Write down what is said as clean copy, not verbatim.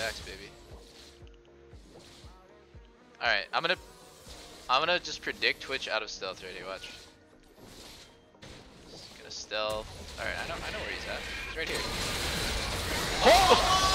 stacks, baby. All right, I'm gonna just predict Twitch out of stealth ready. Watch. Just gonna stealth. All right, I know where he's at. He's right here. Oh!